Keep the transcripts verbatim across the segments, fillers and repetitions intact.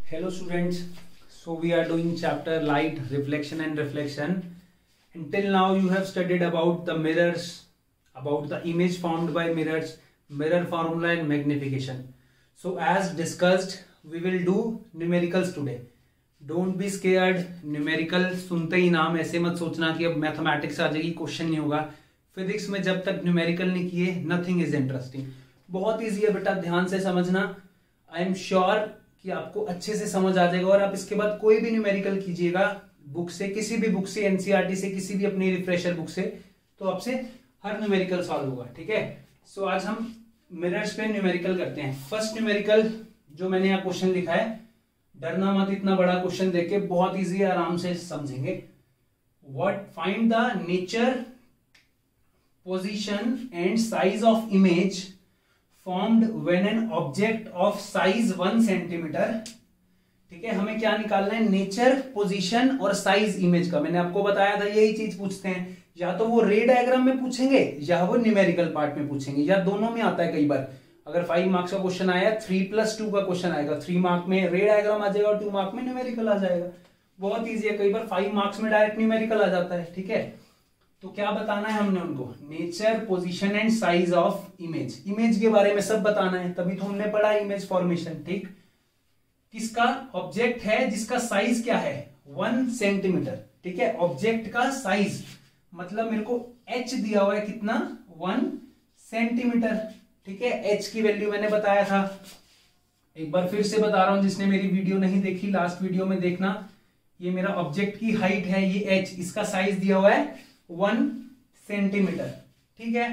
Hello students, so we are doing chapter light, reflection and reflection. Until now you have studied about the mirrors, about the image formed by mirrors, mirror formula and magnification. So as discussed, we will do numericals today. Don't be scared, numerical सुनते ही नाम ऐसे मत सोचना कि अब mathematics आ जाएगी, question नहीं होगा. फिजिक्स में जब तक न्यूमेरिकल नहीं किए नथिंग इज इंटरेस्टिंग. बहुत इजी है बेटा, ध्यान से समझना. आई एम श्योर कि आपको अच्छे से समझ आ जाएगा और आप इसके बाद कोई भी न्यूमेरिकल कीजिएगा बुक से, किसी भी बुक से, एनसीईआरटी से, किसी भी अपनी रिफ्रेशर बुक से, तो आपसे हर न्यूमेरिकल सॉल्व होगा. ठीक है. सो आज हम मिरर्स पे न्यूमेरिकल करते हैं. फर्स्ट न्यूमेरिकल जो मैंने यहाँ क्वेश्चन लिखा है, डरना मत, इतना बड़ा क्वेश्चन देख के बहुत इजी है, आराम से समझेंगे. What find the nature, position and size of image formed when an object of size one centimetre. ठीक है, हमें क्या निकालना है? नेचर, पोजीशन और साइज इमेज का. मैंने आपको बताया था यही चीज पूछते हैं, या तो वो रे डायग्राम में पूछेंगे या वो न्यूमेरिकल पार्ट में पूछेंगे, या दोनों में आता है. कई बार अगर फाइव मार्क्स का क्वेश्चन आया, थ्री प्लस टू का क्वेश्चन आएगा, थ्री मार्क में रे डायग्राम आ जाएगा और टू मार्क में न्यूमेरिकल आ जाएगा. बहुत ईजी है. कई बार फाइव मार्क्स में डायरेक्ट न्यूमेरिकल आ जाता है. ठीक है, तो क्या बताना है हमने उनको? Nature, position and size of image. Image के बारे में सब बताना है, तभी तो हमने पढ़ा इमेज फॉर्मेशन. ठीक, किसका ऑब्जेक्ट है जिसका साइज क्या है? One centimetre. ठीक है, ऑब्जेक्ट का साइज मतलब मेरे को एच दिया हुआ है, कितना? One centimetre. ठीक है, एच की वैल्यू मैंने बताया था, एक बार फिर से बता रहा हूं, जिसने मेरी वीडियो नहीं देखी लास्ट वीडियो में देखना. ये मेरा ऑब्जेक्ट की हाइट है, ये एच, इसका साइज दिया हुआ है वन सेंटीमीटर. ठीक है,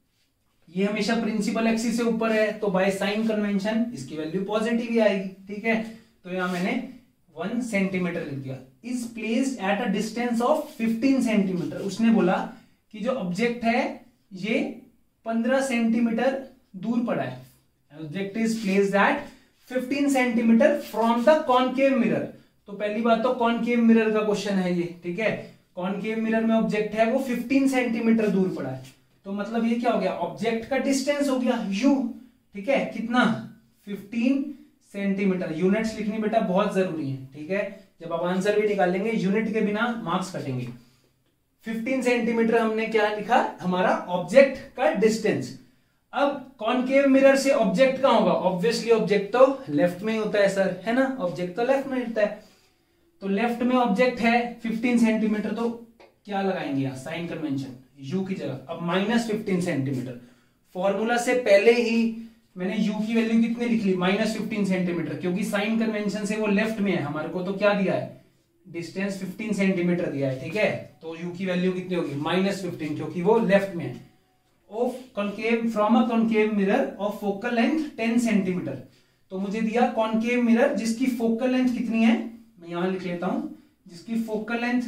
ये हमेशा प्रिंसिपल एक्सिस से ऊपर है, तो बाय साइन कन्वेंशन इसकी वैल्यू पॉजिटिव ही आएगी. ठीक है, तो यहां मैंने वन सेंटीमीटर लिख दिया. Is placed at a distance of fifteen centimetre. उसने बोला कि जो ऑब्जेक्ट है ये पंद्रह सेंटीमीटर दूर पड़ा है. Object is placed at fifteen centimetre from the concave mirror. तो पहली बात तो कॉनकेव मिरर का क्वेश्चन है ये. ठीक है, कॉनकेव मिरर में ऑब्जेक्ट है वो फिफ्टीन सेंटीमीटर दूर पड़ा है, तो मतलब ये क्या हो गया? ऑब्जेक्ट का डिस्टेंस हो गया u. ठीक है, कितना? Fifteen centimetre. यूनिट्स लिखनी बेटा बहुत जरूरी है. ठीक है, जब आप आंसर भी निकालेंगे यूनिट के बिना मार्क्स कटेंगे. फिफ्टीन सेंटीमीटर हमने क्या लिखा? हमारा ऑब्जेक्ट का डिस्टेंस. अब कॉनकेव मिरर से ऑब्जेक्ट कहां होगा? ऑब्वियसली ऑब्जेक्ट तो लेफ्ट में ही होता है सर, है ना? ऑब्जेक्ट तो लेफ्ट में होता है, तो लेफ्ट में ऑब्जेक्ट है फिफ्टीन सेंटीमीटर, तो क्या लगाएंगे यहां? साइन कन्वेंशन, u की जगह. अब माइनस फिफ्टीन सेंटीमीटर. फॉर्मूला से पहले ही मैंने u की वैल्यू कितनी लिख ली? माइनस फिफ्टीन सेंटीमीटर, क्योंकि साइन कन्वेंशन से वो लेफ्ट में है. हमारे को तो क्या दिया है? डिस्टेंस फिफ्टीन सेंटीमीटर दिया है. ठीक है, तो u की वैल्यू कितनी होगी? माइनस फिफ्टीन, क्योंकि वो लेफ्ट में है. Of concave, from a concave mirror of focal length ten centimetre. तो मुझे दिया कॉनकेव मिरर जिसकी फोकल लेंथ कितनी है, मैं यहां लिख लेता हूं, जिसकी फोकल लेंथ,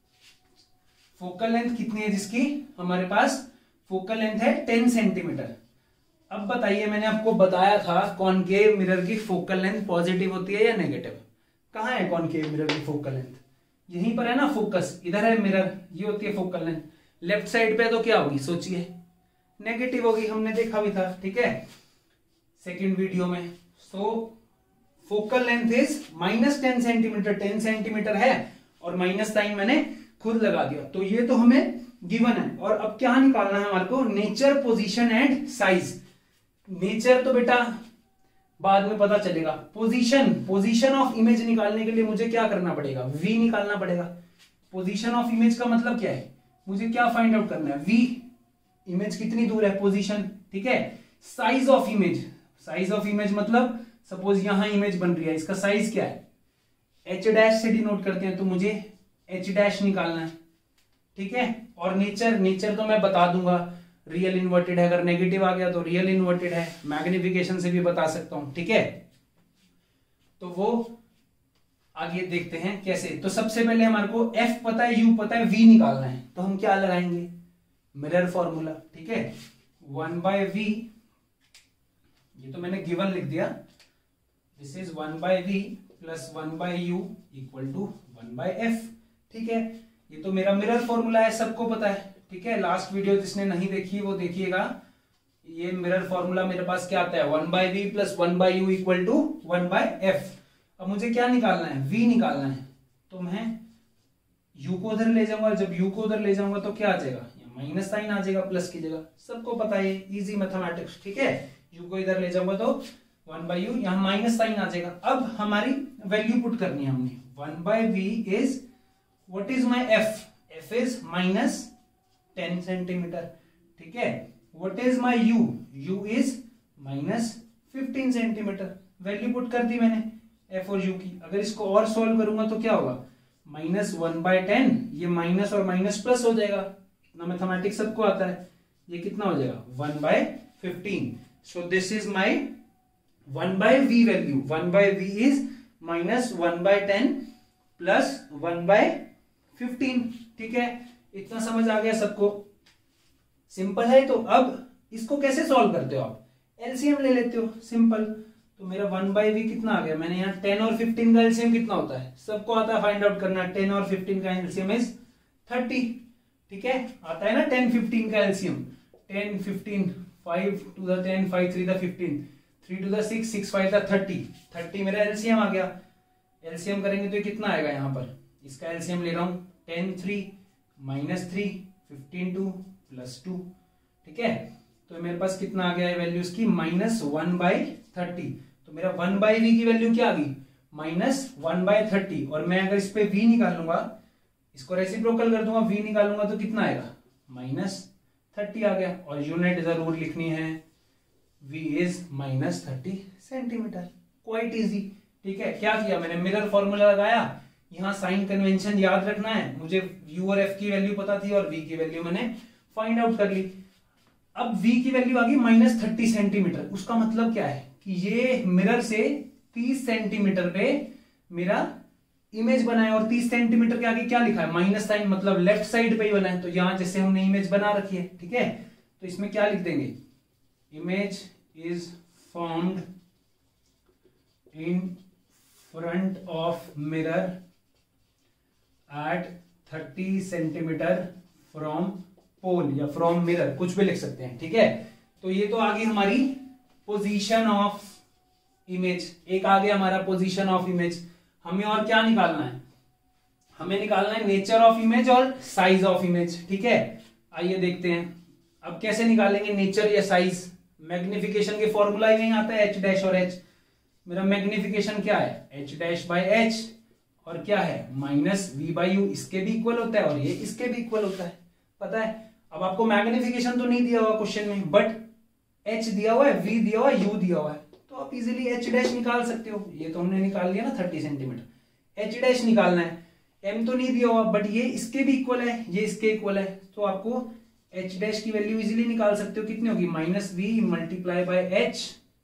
फोकल लेंथ कितनी है जिसकी? हमारे पास फोकल लेंथ है टेन सेंटीमीटर. अब बताइए, मैंने आपको बताया था कॉनकेव मिरर की फोकल लेंथ पॉजिटिव होती है या नेगेटिव? कहां है कॉनकेव मिरर की फोकल लेंथ? यहीं पर है ना, फोकस इधर है, मिरर ये होती है फोकल लेंथ. लेफ्ट साइड पे तो क्या होगी? सोचिए, नेगेटिव होगी. हमने देखा भी था. ठीक है, सेकेंड वीडियो में. So focal length is minus ten centimetre. Ten centimetre है और माइनस साइन मैंने खुद लगा दिया, तो ये तो हमें गिवन है. और अब क्या निकालना है हमारे को? Nature, position and size. Nature तो बेटा बाद में पता चलेगा. पोजीशन, पोजीशन ऑफ इमेज निकालने के लिए मुझे क्या करना पड़ेगा? v निकालना पड़ेगा. पोजीशन ऑफ इमेज का मतलब क्या है? मुझे क्या फाइंड आउट करना है? v, इमेज कितनी दूर है, पोजीशन. ठीक है, size of image, size of image मतलब सपोज यहां इमेज बन रही है, इसका साइज क्या है? एच डैश से डिनोट करते हैं, तो मुझे एच डैश निकालना है. ठीक है, और नेचर, नेचर तो मैं बता दूंगा, रियल इन्वर्टेड है. अगर नेगेटिव आ गया तो रियल इन्वर्टेड है. मैग्निफिकेशन से भी बता सकता हूं. ठीक है, तो वो आगे देखते हैं कैसे. तो सबसे पहले हमारे को f पता है, u पता है, v निकालना है, तो हम क्या लगाएंगे? Mirror formula. ठीक है, वन बाय वी, ये तो मैंने गिवन लिख दिया. This is one by v plus one by u equal to one by f. ठीक है, ये तो मेरा मिरर फॉर्मूला है, सबको पता है. ठीक है, लास्ट वीडियो जिसने नहीं देखी वो देखिएगा. ये मिरर फॉर्मूला मेरे पास क्या आता है? One by v plus one by u equal to one by F. अब मुझे क्या निकालना है, v निकालना है। तो मैं u को उधर ले जाऊंगा, जब u को उधर ले जाऊंगा तो क्या आ जाएगा, माइनस साइन आ जाएगा प्लस की जगह, सबको पता है, इजी मैथमेटिक्स, ठीक है। u को इधर ले जाऊंगा तो वन बाई यू, यहाँ माइनस साइन आ जाएगा। अब हमारी वैल्यू पुट करनी है हमने, one by v is what is my f, F is minus ten centimetre, ठीक है। What is my u, you is minus fifteen centimetre. Value put कर दी मैंने एफ और यू की। अगर इसको और सॉल्व करूंगा तो क्या होगा, माइनस वन बाय टेन, ये माइनस और माइनस प्लस हो जाएगा, इतना मैथमेटिक्स सबको आता है। ये कितना हो जाएगा, one by fifteen. So this is my one by v value, one by v is minus one by ten plus one by fifteen, ठीक है। इतना समझ आ गया सबको, सिंपल है। तो अब इसको कैसे सॉल्व करते हो आप, एलसीएम ले लेते हो, सिंपल। तो मेरा वन बाई वी कितना आ गया, मैंने यहाँ टेन और फिफ्टीन का एलसीएम कितना होता है, सबको आता है फाइंड आउट करना। टेन और फिफ्टीन का एलसीएम इज थर्टी, ठीक है, आता है ना टेन फिफ्टीन का LCM. Ten fifteen, five two the ten, five three the fifteen, three two the six, six five the thirty, thirty मेरा एलसीएम आ गया। एलसीएम करेंगे तो ये कितना आएगा, यहाँ पर इसका एलसीएम ले रहा हूं, ten three minus three, fifteen two plus two, ठीक है। तो मेरे पास कितना आ गया है वैल्यू इसकी, माइनस वन बाई थर्टी। तो मेरा वन बाई वी की वैल्यू क्या आ गई, माइनस वन बाई थर्टी। और मैं अगर इस पे v निकालूंगा, इसको रेसिप्रोकल कर दूंगा, v निकालूंगा तो कितना आएगा, माइनस थर्टी आ गया। और यूनिट जरूर लिखनी है, v is minus thirty centimetre, quite easy, ठीक है। क्या किया मैंने, मिरर फॉर्मूला लगाया, यहाँ साइन कन्वेंशन याद रखना है, मुझे u और f की वैल्यू पता थी और v की वैल्यू मैंने फाइंड आउट कर ली। अब v की वैल्यू आ गई माइनस थर्टी सेंटीमीटर। उसका मतलब क्या है कि ये मिरर से तीस सेंटीमीटर पे मेरा इमेज बना है, और तीस सेंटीमीटर के आगे क्या लिखा है, माइनस साइन, मतलब लेफ्ट साइड पे ही बना है। तो यहां जैसे हमने इमेज बना रखी है, ठीक है, तो इसमें क्या लिख देंगे, image is formed in front of mirror at thirty centimetre from pole, या फ्रॉम मिरर, कुछ भी लिख सकते हैं, ठीक है। तो ये तो आ गई हमारी पोजीशन ऑफ इमेज, एक आ गया हमारा पोजीशन ऑफ इमेज। हमें और क्या निकालना है, हमें निकालना है नेचर ऑफ इमेज और साइज ऑफ इमेज, ठीक है। आइए देखते हैं अब कैसे निकालेंगे नेचर या साइज। मैग्निफिकेशन के फॉर्मूला ही नहीं आता है, एच डैश और एच। मेरा मैग्निफिकेशन क्या है, एच डैश बाई एच, और क्या है माइनस वी बाई यू, इसके भी इक्वल होता है और ये इसके भी इक्वल होता है, पता है। अब आपको मैग्निफिकेशन तो नहीं दिया हुआ क्वेश्चन में, बट एच दिया हुआ है, वी दिया हुआ है, यू दिया हुआ है, तो आप इजीली एच डैश निकाल सकते हो। ये तो हमने निकाल लिया ना थर्टी सेंटीमीटर, एच डैश निकालना है। एम तो नहीं दिया हुआ, बट ये इसके भी इक्वल है, ये इसके इक्वल है, तो आपको एच डैश की वैल्यू इजीली निकाल सकते हो। कितनी होगी, minus v multiply by h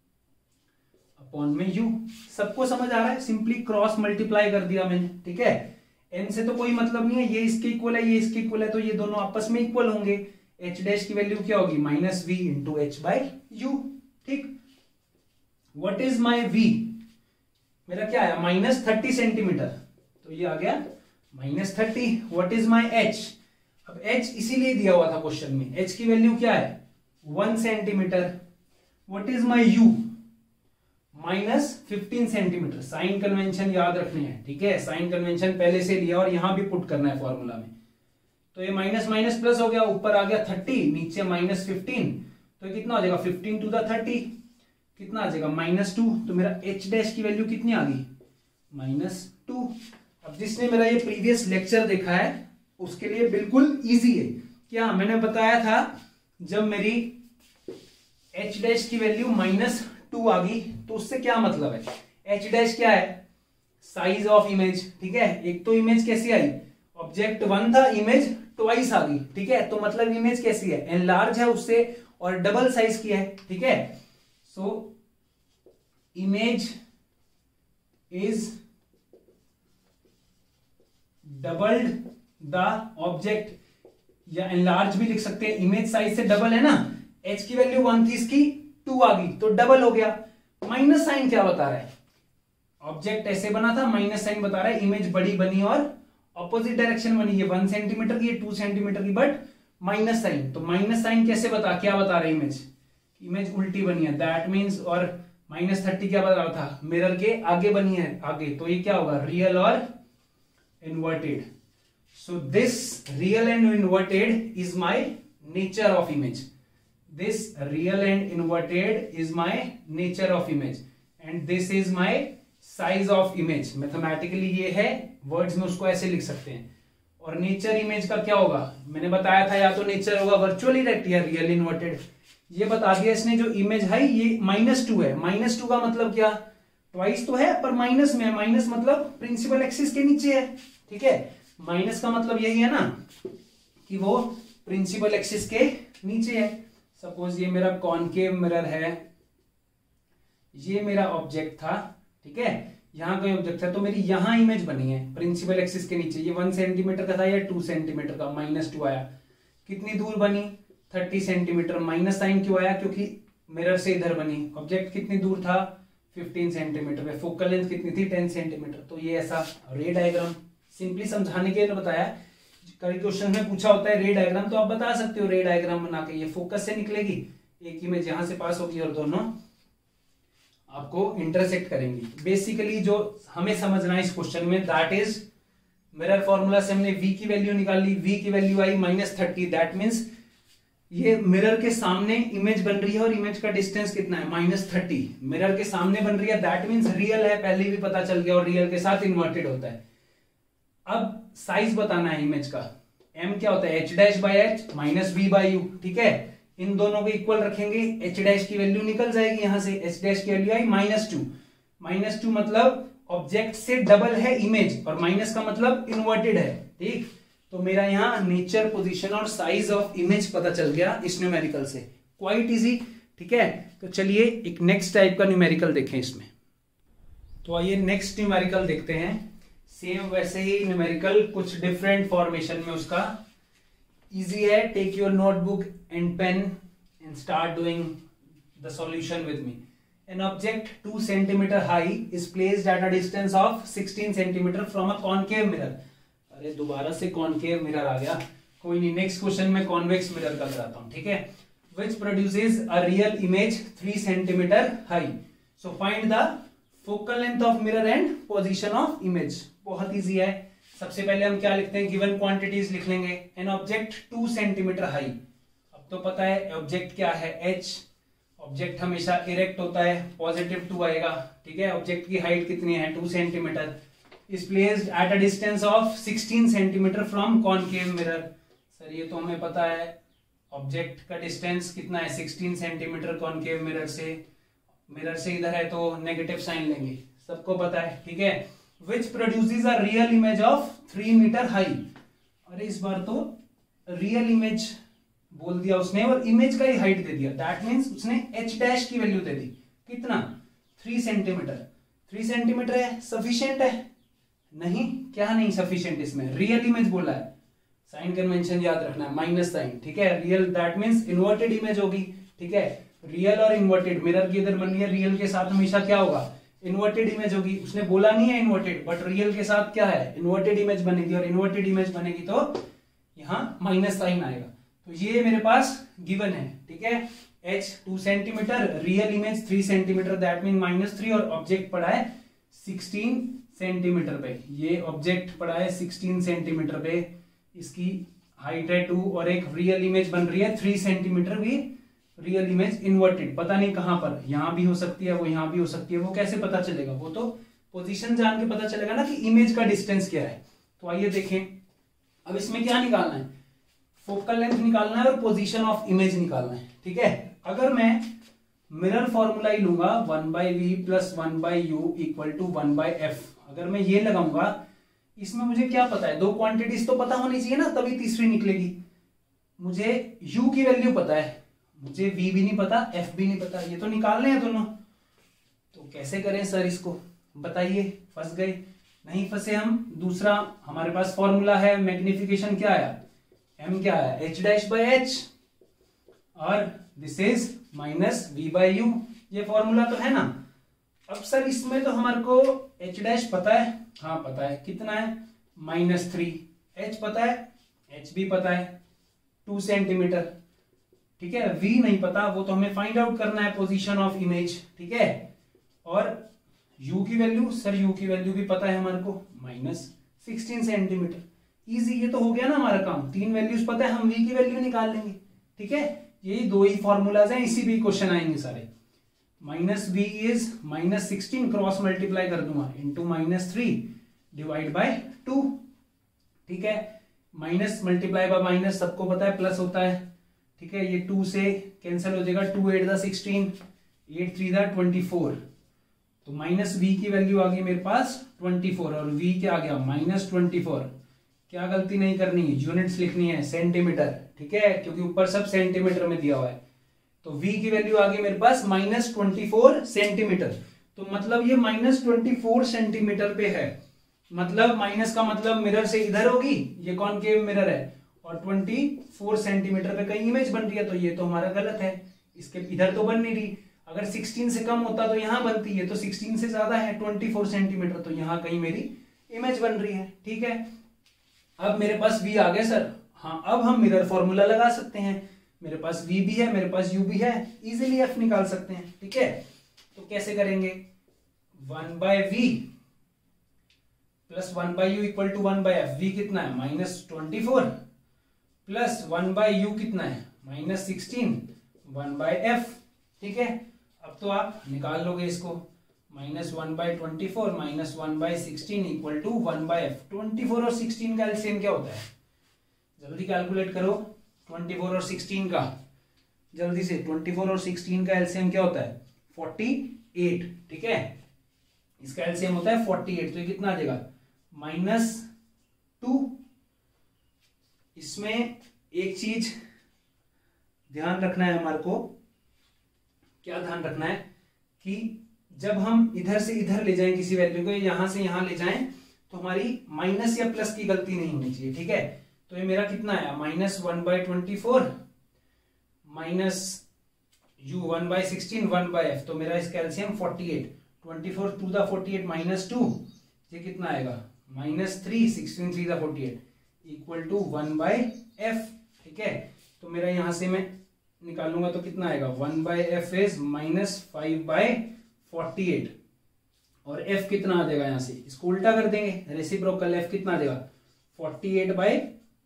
upon में यू। सबको समझ आ रहा है, सिंपली क्रॉस मल्टीप्लाई कर दिया मैंने, ठीक है। एन से तो कोई मतलब नहीं है, ये इसके इक्वल है, ये इसके इक्वल है, तो ये दोनों आपस में इक्वल होंगे। एच डैश की वैल्यू क्या होगी, minus we into H by you, ठीक। व्हाट इज माई वी, मेरा क्या है माइनस थर्टी सेंटीमीटर, तो ये आ गया minus thirty. What is my h, अब एच इसीलिए दिया हुआ था क्वेश्चन में, एच की वैल्यू क्या है one centimetre. What is my u, minus fifteen centimetre. Sign convention याद रखनी है, ठीक है, साइन कन्वेंशन पहले से लिया और यहां भी पुट करना है फॉर्मूला में। तो ये माइनस माइनस प्लस हो गया, ऊपर आ गया थर्टी, नीचे माइनस फिफ्टीन, तो ये कितना हो जाएगा फिफ्टीन टू द थर्टी, कितना आ जाएगा माइनस टू। तो मेरा एच डैश की वैल्यू कितनी आ गई, माइनस टू। अब जिसने मेरा ये प्रीवियस लेक्चर देखा है उसके लिए बिल्कुल इजी है। क्या मैंने बताया था, जब मेरी एच डैश की वैल्यू माइनस टू आ गई तो उससे क्या मतलब है, एच डैश क्या है, साइज ऑफ इमेज, ठीक है। एक तो इमेज कैसी आई, ऑब्जेक्ट वन था, इमेज ट्वाइस आ गई, ठीक है, तो मतलब इमेज कैसी है, एनलार्ज है उससे और डबल साइज की है, ठीक है। So image is doubled the object, या एनलार्ज भी लिख सकते हैं, इमेज साइज से डबल है ना, एच की वैल्यू वन थी, इसकी टू आ गई तो डबल हो गया। माइनस साइन क्या बता रहा है, ऑब्जेक्ट ऐसे बना था, माइनस साइन बता रहा है इमेज बड़ी बनी और ऑपोजिट डायरेक्शन बनी, ये वन सेंटीमीटर की, ये टू सेंटीमीटर की, बट माइनस साइन। तो माइनस साइन कैसे बता, क्या बता रहा है इमेज, इमेज उल्टी बनी है, दैट मीन्स, और माइनस थर्टी क्या बता रहा था, मिरर के आगे बनी है, आगे, तो ये क्या होगा, रियल और inverted. So this real and inverted is my nature of image. This real and inverted is my nature of image and this is my size of image. Mathematically ये है, words में उसको ऐसे लिख सकते हैं. और नेचर इमेज का क्या होगा, मैंने बताया था, या तो नेचर होगा वर्चुअली रेक्ट या रियल इन्वर्टेड. ये बता दिया इसने, जो इमेज है ये माइनस टू है. माइनस टू का मतलब क्या, ट्वाइस तो है पर माइनस में है. माइनस मतलब प्रिंसिपल एक्सिस के नीचे है. ठीक है, माइनस का मतलब यही है ना कि वो प्रिंसिपल एक्सिस के नीचे है. सपोज ये मेरा कॉनकेव मिरर है, ये मेरा ऑब्जेक्ट था. ठीक है, यहां कोई ऑब्जेक्ट है तो मेरी यहां इमेज बनी है प्रिंसिपल एक्सिस के नीचे. ये वन सेंटीमीटर का था या टू सेंटीमीटर का, माइनस टू आया. कितनी दूर बनी, थर्टी सेंटीमीटर. माइनस साइन क्यों आया, क्योंकि मिरर से इधर बनी. ऑब्जेक्ट कितनी दूर था, फिफ्टीन सेंटीमीटर पे. फोकल लेंथ कितनी थी, टेन सेंटीमीटर. तो ये ऐसा रे डायग्राम सिंपली समझाने के लिए बताया. कई क्वेश्चन में पूछा होता है रे डायग्राम, तो आप बता सकते हो रे डायग्राम बना के. ये फोकस से निकलेगी, एक इमेज यहां से पास होगी और दोनों आपको इंटरसेक्ट करेंगी. बेसिकली जो हमें समझना है इस क्वेश्चन में, दैट इज मिरर फॉर्मूला से हमने v की वैल्यू निकाल ली. v की वैल्यू आई माइनस थर्टी. दैट मीन्स ये मिरर के सामने इमेज बन रही है और इमेज का डिस्टेंस कितना है, माइनस थर्टी. मिरर के सामने बन रही है, दैट मीन्स रियल है, पहले भी पता चल गया. और रियल के साथ इन्वर्टेड होता है. अब साइज बताना है इमेज का. m क्या होता है, h dash by H minus v by you. ठीक है, इन दोनों को इक्वल रखेंगे, h डैश की वैल्यू निकल जाएगी यहां से. h डैश की वैल्यू आई माइनस टू. माइनस टू मतलब ऑब्जेक्ट से डबल है इमेज, और माइनस का मतलब इन्वर्टेड है. ठीक, तो मेरा यहाँ नेचर, पोजीशन और साइज ऑफ इमेज पता चल गया इस न्यूमेरिकल से. Quite easy. ठीक है, तो चलिए एक नेक्स्ट टाइप का न्यूमेरिकल देखें इसमें. तो आइए नेक्स्ट न्यूमेरिकल देखते हैं. सेम वैसे ही न्यूमेरिकल, कुछ डिफरेंट फॉर्मेशन में उसका. इजी है, take your notebook and pen and start doing the solution with me. An object two centimetre high is placed at a distance of sixteen centimetre from a concave mirror. अरे दोबारा से concave mirror आ गया, कोई नहीं, next question में convex mirror का कराता हूं. ठीक है, which produces a real image three centimetre high. So find the focal length of mirror and position of image. बहुत इजी है. सबसे पहले हम क्या लिखते हैं, गिवन क्वांटिटीज लिख लेंगे. An object two centimetre high. अब तो पता है ऑब्जेक्ट क्या है, h. ऑब्जेक्ट हमेशा इरेक्ट होता है, पॉजिटिव टू आएगा. ठीक है, ऑब्जेक्ट की हाइट कितनी है, two centimetre. Is placed at a distance of sixteen centimetre from concave mirror. Sir ये तो हमें पता है, ऑब्जेक्ट का डिस्टेंस कितना है, सिक्सटीन सेंटीमीटर कॉनकेव मिरर से. मिरर से इधर है तो नेगेटिव साइन लेंगे, सबको पता है. ठीक है, which produces a real image of three metre high. अरे इस बार तो रियल इमेज बोल दिया उसने और इमेज का ही हाइट दे दिया. दैट मीन्स उसने h डैश की वैल्यू दे दी. कितना, थ्री सेंटीमीटर. थ्री सेंटीमीटर है, सफिशिएंट है? नहीं, क्या नहीं सफिशिएंट, इसमें रियल इमेज बोला है. साइन कन्वेंशन याद रखना है, माइनस साइन. ठीक है, real that means inverted image होगी. ठीक है, रियल और इन्वर्टेड, मिरर की इधर बन रही है, रियल के साथ हमेशा क्या होगा, इन्वर्टेड इमेज होगी. उसने बोला नहीं है इन्वर्टेड, बट रियल के साथ क्या है, इन्वर्टेड इमेज बनेगी. और इन्वर्टेड इमेज बनेगी तो यहां माइनस साइन आएगा. तो ये मेरे पास गिवन है. ठीक है, h two centimetre, real image three centimetre, that mean minus three. और ऑब्जेक्ट पड़ा है सिक्सटीन सेंटीमीटर पे. ये ऑब्जेक्ट पड़ा है सिक्सटीन सेंटीमीटर पे, इसकी हाइट है टू. और एक रियल इमेज बन रही है थ्री सेंटीमीटर भी. रियल इमेज इन्वर्टेड, पता नहीं कहां पर, यहां भी हो सकती है, वो यहां भी हो सकती है. वो कैसे पता चलेगा, वो तो पोजीशन जान के पता चलेगा ना कि इमेज का डिस्टेंस क्या है. तो आइए देखें. अब इसमें क्या निकालना है, फोकल लेंथ निकालना है और पोजीशन ऑफ इमेज निकालना है. ठीक है, अगर मैं मिरर फॉर्मूला ही लूंगा, one by we plus one by you equal to one by f. अगर मैं ये लगाऊंगा, इसमें मुझे क्या पता है, दो क्वांटिटीज तो पता होनी चाहिए ना, तभी तीसरी निकलेगी. मुझे u की वैल्यू पता है, मुझे v भी नहीं पता, f भी नहीं पता. ये तो निकालने हैं दोनों. तो कैसे करें सर इसको, बताइए. फंस गए? नहीं फंसे हम. दूसरा हमारे पास फॉर्मूला है, मैग्निफिकेशन क्या आया, m क्या आया, h डैश बाई एच, और this is minus v by u. ये फॉर्मूला तो है ना. अब सर इसमें तो हमारे को h डैश पता है, हाँ पता है, कितना है, माइनस थ्री. h पता है, h भी पता है, टू सेंटीमीटर. ठीक है, v नहीं पता, वो तो हमें फाइंड आउट करना है, पोजीशन ऑफ इमेज. ठीक है, और u की वैल्यू, सर u की वैल्यू भी पता है हमारे को, माइनस सिक्सटीन सेंटीमीटर। इजी, ये तो हो गया ना हमारा काम, तीन वैल्यूज पता है, हम v की वैल्यू निकाल लेंगे। ठीक है, यही दो ही फॉर्मूलाज हैं, इसी भी क्वेश्चन आएंगे सारे। Minus v is minus sixteen, cross multiply कर दूंगा, into minus three divide by two. ठीक है, माइनस मल्टीप्लाई बाय माइनस सबको पता है प्लस होता है। ठीक है, ये टू से कैंसिल हो जाएगा, two eight the sixteen, eight three the twenty four, तो माइनस वी की वैल्यू आ गई मेरे पास ट्वेंटी फोर, और वी क्या आ गया माइनस ट्वेंटी फोर। क्या गलती नहीं करनी, यूनिट्स लिखनी है, सेंटीमीटर। ठीक है, क्योंकि ऊपर सब सेंटीमीटर में दिया हुआ है। तो v की वैल्यू आ गई मेरे पास माइनस ट्वेंटी फोर सेंटीमीटर। तो मतलब ये माइनस ट्वेंटी फोर सेंटीमीटर पे है, मतलब माइनस का मतलब मिरर से इधर होगी, ये कॉनकेव मिरर है, और ट्वेंटी फोर सेंटीमीटर पे कहीं इमेज बन रही है, तो ये तो हमारा गलत है, इसके इधर तो बन नहीं रही। अगर सिक्सटीन से कम होता तो यहां बनती है, तो सिक्सटीन से ज्यादा है ट्वेंटी फोर सेंटीमीटर, तो यहां कहीं मेरी इमेज बन रही है। ठीक है, अब मेरे पास v आ गया सर। हाँ, अब हम मिरर फॉर्मूला लगा सकते हैं, मेरे पास v भी है, मेरे पास u भी है, इजीली f निकाल सकते हैं। ठीक है, तो कैसे करेंगे, one by v plus one by u equal to one by f. V कितना है minus twenty four, plus one by u कितना है minus sixteen, one by f. ठीक है, अब तो आप निकाल लोगे इसको, minus one by twenty four minus one by sixteen equal to one by f. Twenty four और सिक्सटीन का एलसीएम क्या होता है, जल्दी कैलकुलेट करो, ट्वेंटी फोर और सिक्सटीन का, जल्दी से, ट्वेंटी फोर और सिक्सटीन का एलसीएम क्या होता है फोर्टी एट। ठीक है, इसका एलसीएम होता है फोर्टी एट, तो ये कितना आ जाएगा माइनस टू। इसमें एक चीज ध्यान रखना है हमारे को, क्या ध्यान रखना है कि जब हम इधर से इधर ले जाएं किसी वैल्यू को, यहां से यहां ले जाएं, तो हमारी माइनस या प्लस की गलती नहीं होनी चाहिए। ठीक है, तो ये मेरा कितना आया minus one by twenty four minus u one by sixteen one by f, तो मेरा इसका LCM forty eight, twenty four two the forty eight minus two, ये कितना आएगा minus three, sixteen three the forty eight equal to one by f. ठीक है, तो मेरा यहां से मैं निकालूंगा तो कितना आएगा, one by f is minus five by forty eight, और f कितना आ जाएगा, यहां से इसको उल्टा कर देंगे, रेसिप्रोकल, f कितना आ जाएगा forty eight by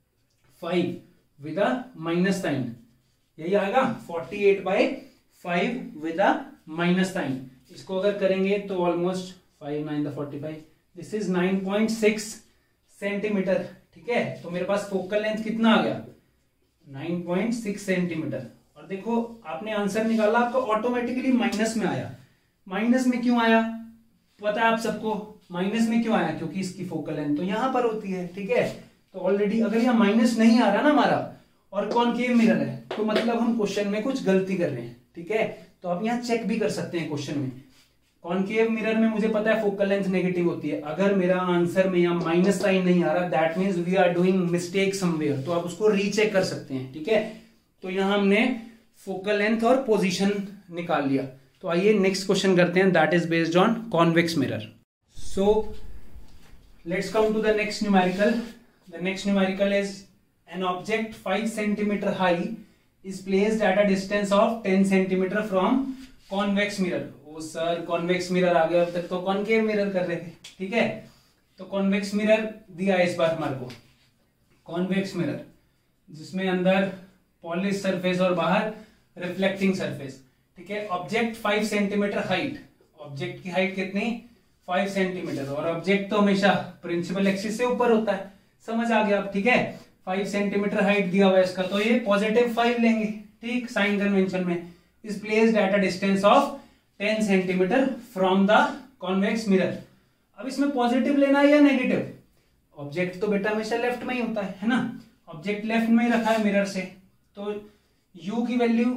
five with minus sign, यही आएगा forty eight by five with minus sign. इसको अगर करेंगे तो almost five nine the forty five, this is nine point six centimetre. ठीक है, तो मेरे पास फोकल लेंथ कितना आ गया नाइन पॉइंट सिक्स सेंटीमीटर। और देखो आपने आंसर निकाला, आपको ऑटोमेटिकली माइनस में आया। माइनस में क्यों आया पता है आप सबको, माइनस में क्यों आया, क्योंकि इसकी फोकल लेंथ तो यहां पर होती है। ठीक है, तो ऑलरेडी अगर यहाँ माइनस नहीं आ रहा ना हमारा और कॉनकेव मिरर है, तो मतलब हम क्वेश्चन में कुछ गलती कर रहे हैं। ठीक है, तो आप यहाँ चेक भी कर सकते हैं क्वेश्चन में, कॉनकेव मिरर में मुझे पता है फोकल लेंथ नेगेटिव होती है, अगर मेरा आंसर में यहाँ माइनस साइन नहीं आ रहा, that means we are doing mistake somewhere, तो आप उसको रीचेक कर सकते हैं। ठीक है, तो यहाँ हमने फोकल लेंथ और पोजीशन निकाल लिया। तो आइए नेक्स्ट क्वेश्चन करते हैं, that is based on convex mirror. So let's come to the next numerical. The next numerical is an object five centimetre high is placed at a distance of ten centimetre from convex mirror। ओ sir convex mirror आ गया, अब तक तो concave mirror कर रहे थे। ठीक है, तो convex mirror दिया है इस बार हमारे को, convex mirror जिसमें अंदर पॉलिश सरफेस और बाहर रिफ्लेक्टिंग सरफेस। ठीक है, object five centimetre height, object की हाइट कितनी फाइव सेंटीमीटर, और ऑब्जेक्ट तो हमेशा प्रिंसिपल एक्सिस से ऊपर होता है, समझ आ गया आप। ठीक है, फाइव सेंटीमीटर हाइट दिया हुआ है इसका, तो ये पॉजिटिव फाइव लेंगे। ठीक, साइन कन्वेंशन में is placed at a distance of ten centimetre from the convex mirror. अब इसमें पॉजिटिव लेना है या नेगेटिव, ऑब्जेक्ट तो बेटा हमेशा लेफ्ट में ही होता है, है ना, ऑब्जेक्ट लेफ्ट में ही रखा है मिरर से, तो u की वैल्यू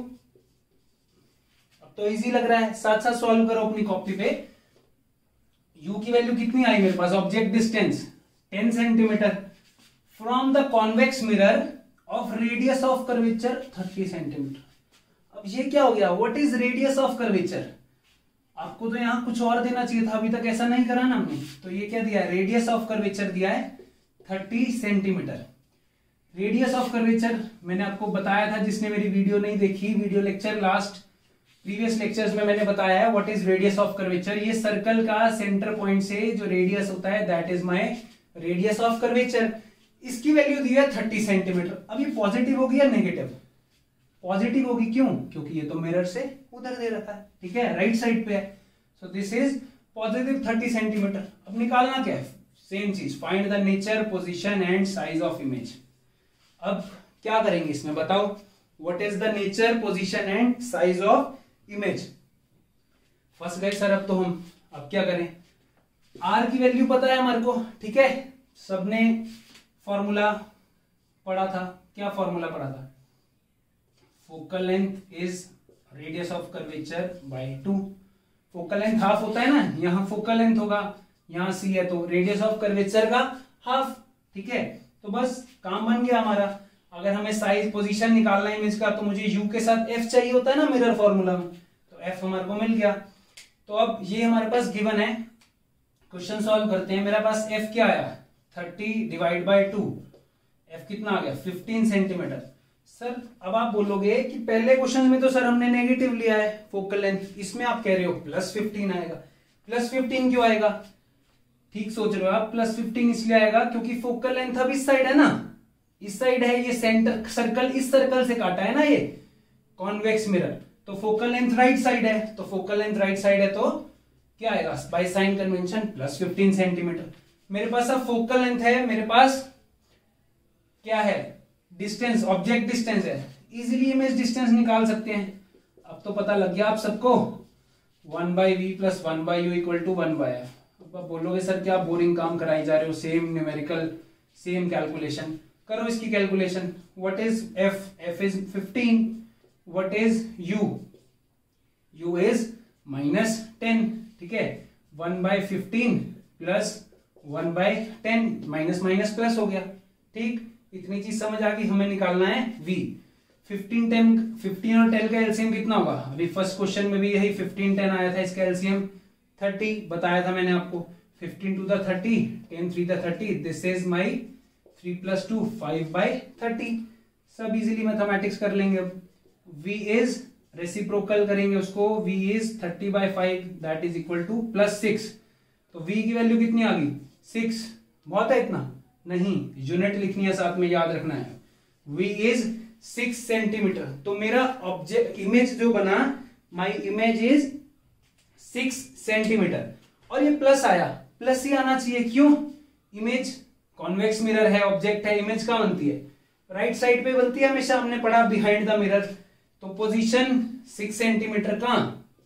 अब तो इजी लग रहा है, साथ साथ सॉल्व करो अपनी कॉपी पे। u की वैल्यू कितनी आई मेरे पास, object distance ten centimetre from the convex mirror of radius of curvature thirty centimetre. अब ये क्या हो गया, what is radius of curvature, आपको तो यहां कुछ और देना चाहिए था, अभी तक ऐसा नहीं करा ना हमने, तो ये क्या दिया है, रेडियस ऑफ कर्वेचर दिया है thirty centimetre. Radius of curvature मैंने आपको बताया था, जिसने मेरी वीडियो नहीं देखी, video lecture last previous lectures में मैंने बताया है what is radius of curvature. ये सर्कल का सेंटर पॉइंट से जो रेडियस होता है that is my radius of curvature. इसकी वैल्यू दी है थर्टी सेंटीमीटर। अब ये पॉजिटिव होगी या नेगेटिव? पॉजिटिव होगी। क्यों? क्योंकि ये तो मिरर से उधर दे रखा है, ठीक है, राइट साइड पे है। So this is positive thirty centimetre. अब निकालना क्या है? सेम चीज, find the nature, position and size of image. अब क्या करेंगे इसमें बताओ? What is the nature, position and size of image. फंस गए सर अब तो हम। अब क्या करें? आर की वैल्यू पता है हमारे को, ठीक है, सबने फॉर्मूला पढ़ा था। क्या फॉर्मूला पढ़ा था? Focal length is radius of curvature by two. Focal length half होता है ना, यहां फोकल लेंथ होगा, यहां सी है, तो रेडियस ऑफ कर्वेचर का हाफ, ठीक है। तो बस काम बन गया हमारा। अगर हमें साइज, पोजीशन निकालना है इमेज का, तो मुझे यू के साथ एफ चाहिए होता है ना मिरर फॉर्मूला में, तो एफ हमारे को मिल गया। तो अब ये हमारे पास गिवन है, क्वेश्चन सॉल्व करते हैं। मेरा पास एफ क्या आया? Thirty divide by two. F कितना आ गया? Fifteen centimetre. सर अब आप बोलोगे कि पहले क्वेश्चन में तो सर हमने नेगेटिव लिया है फोकल लेंथ, इसमें आप कह रहे हो प्लस फिफ्टीन आएगा। प्लस फिफ्टीन क्यों आएगा? ठीक सोच रहे हो आप। प्लस फिफ्टीन इसलिए आएगा क्योंकि फोकल लेंथ अब इस साइड है ना, इस साइड है, ये सेंटर सर्कल इस सर्कल से काटा है ना ये कॉन्वेक्स मिरर, तो फोकल लेंथ राइट साइड है। तो फोकल लेंथ राइट साइड है तो क्या आएगा? By sign convention plus fifteen centimetre. मेरे पास अब फोकल लेंथ है, मेरे पास क्या है? डिस्टेंस, ऑब्जेक्ट डिस्टेंस है। इजीली इमेज डिस्टेंस निकाल सकते हैं। अब तो पता लग गया आप सबको, one by we plus one by you equal to one by F. अब आप बोलोगे सर क्या बोरिंग काम कराई जा रहे हो, सेम न्यूमेरिकल, सेम कैलकुलेशन। करो इसकी calculation. What is F? F is fifteen. What is U? You is minus ten, ठीक है। One by fifteen plus one by ten, minus minus plus हो गया, ठीक। इतनी चीज समझ आ गई। हमें निकालना है v। फिफ्टीन टेन, फिफ्टीन और टेन का एलसीएम कितना होगा? अभी फर्स्ट क्वेश्चन में भी यही फिफ्टीन टेन आया था, इसका एलसीएम थर्टी बताया था मैंने आपको। Fifteen two the thirty, ten three the thirty, this is my three plus two, five by thirty. सब इजीली मैथमेटिक्स कर लेंगे। अब v इज रेसिप्रोकल करेंगे उसको, v is thirty by five that is equal to plus six. तो v की value कितनी आ गई? सिक्स। बहुत है इतना? नहीं, यूनिट लिखनी है साथ में, याद रखना है। v is six centimetre. तो मेरा ऑब्जेक्ट इमेज जो बना, my image is six centimetre. और ये प्लस आया, प्लस ही आना चाहिए। क्यों? इमेज कॉन्वेक्स मिरर है, ऑब्जेक्ट है, इमेज कहां बनती है? राइट साइड पे बनती है हमेशा। हमने पढ़ा बिहाइंड द मिरर। तो पोजीशन सिक्स सेंटीमीटर कहां?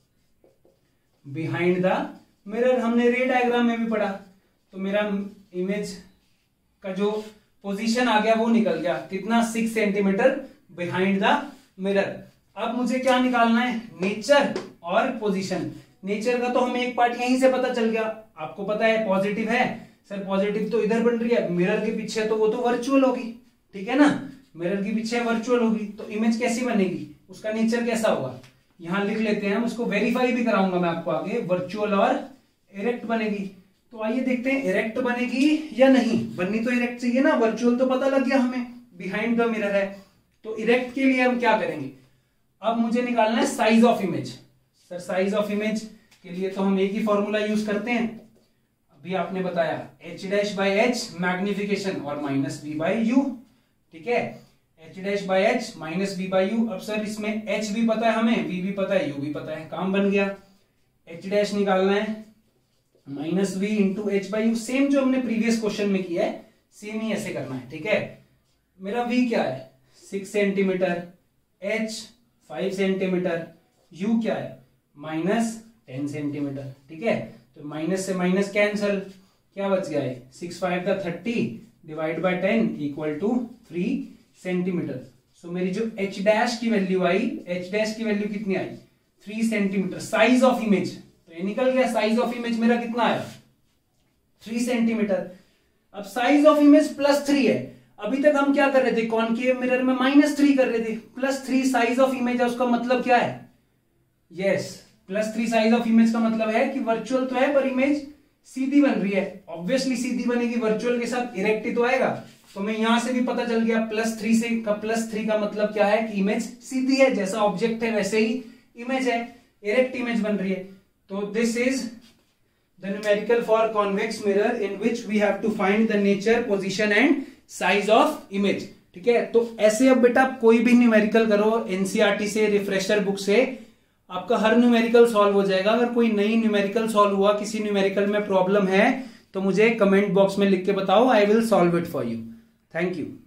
Behind the mirror. हमने रे डायग्राम में भी पढ़ा। तो मेरा इमेज का जो पोजीशन आ गया वो निकल गया कितना? Six centimetre behind the mirror. अब मुझे क्या निकालना है? नेचर और पोजीशन। नेचर का तो हमें एक पार्ट यहीं से पता चल गया, आपको पता है पॉजिटिव है। सर पॉजिटिव तो इधर बन रही है, मिरर के पीछे, तो वो तो वर्चुअल होगी, ठीक है ना। मिरर के पीछे वर्चुअल होगी, तो इमेज कैसी बनेगी? उसका नेचर कैसा होगा? यहां लिख लेते हैं हम, उसको वेरीफाई भी कराऊंगा मैं आपको आगे। वर्चुअल और इरेक्ट बनेगी। तो आइए देखते हैं इरेक्ट बनेगी या नहीं। बननी तो इरेक्ट चाहिए ना, वर्चुअल तो पता लग गया हमें, बिहाइंड द मिरर है। तो इरेक्ट के लिए हम क्या करेंगे? अब मुझे निकालना है size of image. Sir size of image के लिए तो हम एक ही फॉर्मूला यूज करते हैं, अभी आपने बताया, H dash by H magnification और माइनस बी बाई यू, ठीक है। H dash by H minus B by U. अब सर इसमें एच भी पता है हमें, वी भी पता है, यू भी पता है, काम बन गया। एच डैश निकालना है minus we into H by U. Same जो हमने प्रीवियस क्वेश्चन में किया है, सेम ही ऐसे करना है, ठीक है। मेरा v क्या है? Six centimetre, h five centimetre, u क्या है? माइनस टेन सेंटीमीटर, ठीक है। तो माइनस से माइनस कैंसल, क्या बच गया है? Six five the thirty divide by ten equal to three centimetre. So मेरी जो h डैश की वैल्यू आई, h डैश की वैल्यू कितनी आई? Three centimetre. Size of image तो ये निकल गया, साइज ऑफ इमेज मेरा कितना आया? Three centimetre. अब size of image plus three है। अभी तक हम क्या कर रहे थे? कॉनकेव मिरर में माइनस थ्री कर रहे थे, plus three size of image है। उसका मतलब क्या है? Yes, plus three size of image का मतलब है कि वर्चुअल तो है पर इमेज सीधी बन रही है। ऑब्वियसली सीधी बनेगी, वर्चुअल के साथ इरेक्ट ही तो आएगा। तो मैं यहां से भी पता चल गया, प्लस थ्री से का प्लस थ्री का मतलब क्या है कि इमेज सीधी है, जैसा ऑब्जेक्ट है वैसे ही इमेज है, इरेक्ट इमेज बन रही है। तो this is the numerical for convex mirror in which we have to find the nature, position and size of image. ठीक है, तो ऐसे अब बेटा कोई भी न्यूमेरिकल करो एनसीईआरटी से, रिफ्रेशर बुक से, आपका हर न्यूमेरिकल सॉल्व हो जाएगा। अगर कोई नई न्यूमेरिकल सॉल्व हुआ, किसी न्यूमेरिकल में प्रॉब्लम है, तो मुझे कमेंट बॉक्स में लिख के बताओ, I will solve it for you. Thank you.